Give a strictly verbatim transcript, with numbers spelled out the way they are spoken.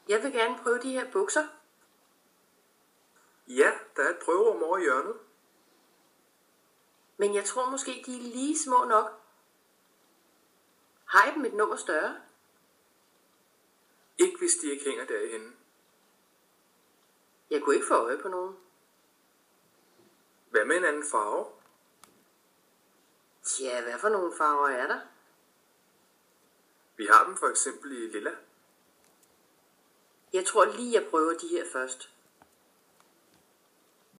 Jeg vil gerne prøve de her bukser. Ja, der er et prøverum over i hjørnet. Men jeg tror måske, de er lige små nok. Har I dem et nummer større? Ikke hvis de ikke hænger derhenne. Jeg kunne ikke få øje på nogen. Hvad med en anden farve? Tja, hvad for nogle farver er der? Vi har dem for eksempel i lilla. Jeg tror lige, jeg prøver de her først.